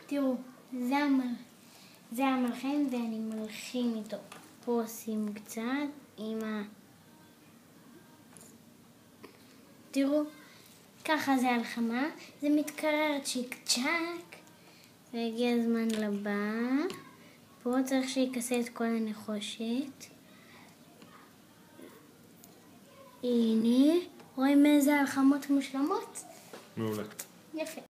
תראו, זה המלחם ואני מלחים איתו. פה עושים קצת עם תראו, ככה זה הלחמה. זה מתקרר צ'יק צ'ק. והגיע הזמן לבא. פה צריך שיקסה את כל הנחושת. הנה, רואים איזה הלחמות מושלמות? מעולה. יפה.